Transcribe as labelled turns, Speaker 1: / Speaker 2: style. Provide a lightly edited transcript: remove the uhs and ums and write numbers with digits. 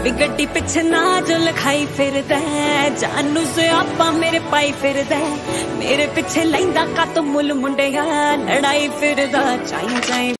Speaker 1: we गड्डी पिछे ना जो लिखाई फिरदा जानू से आपा मेरे पाई फिरदा मेरे पिछे लैंदा का तो मुल मुंडिया लड़ाई फिरदा चाई चाई